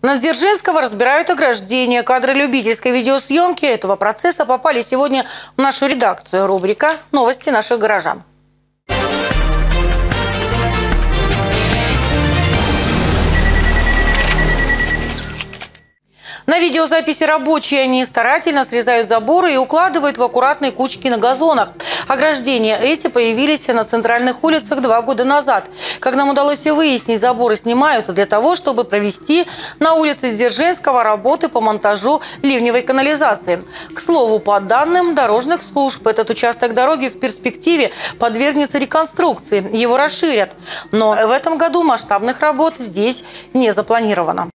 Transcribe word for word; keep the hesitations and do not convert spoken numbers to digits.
На Дзержинского разбирают ограждение. Кадры любительской видеосъемки этого процесса попали сегодня в нашу редакцию. Рубрика «Новости наших горожан». На видеозаписи рабочие они старательно срезают заборы и укладывают в аккуратные кучки на газонах. Ограждения эти появились на центральных улицах два года назад. Как нам удалось выяснить, заборы снимают для того, чтобы провести на улице Дзержинского работы по монтажу ливневой канализации. К слову, по данным дорожных служб, этот участок дороги в перспективе подвергнется реконструкции. Его расширят. Но в этом году масштабных работ здесь не запланировано.